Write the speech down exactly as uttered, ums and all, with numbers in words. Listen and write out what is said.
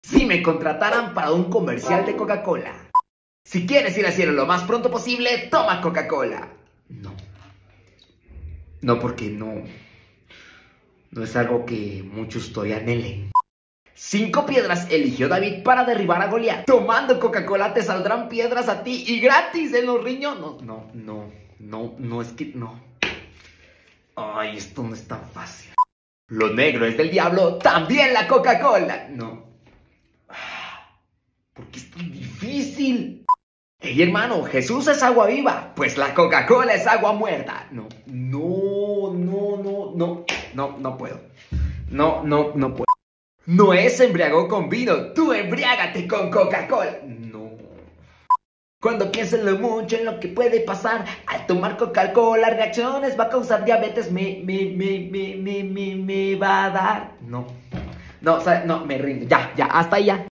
Si me contrataran para un comercial de Coca-Cola. Si quieres ir al cielo lo más pronto posible, toma Coca-Cola. No. No, porque no. No es algo que muchos todavía anhelen. Cinco piedras eligió David para derribar a Goliat. Tomando Coca-Cola te saldrán piedras a ti y gratis en los riñones. No, no, no, no, no, es que no. Ay, esto no es tan fácil. Lo negro es del diablo, también la Coca-Cola. No. ¿Por qué es tan difícil? Hey, hermano, Jesús es agua viva, pues la Coca-Cola es agua muerta. No, no, no, no, no, no, no puedo. No, no, no puedo. Noé se embriagó con vino, tú embriágate con Coca-Cola. No. Cuando pienses lo mucho en lo que puede pasar al tomar Coca-Cola, reacciones va a causar diabetes, me, me, me, me, me, me, me va a dar. No, no, o sea, no, me rindo, ya, ya, hasta ahí ya.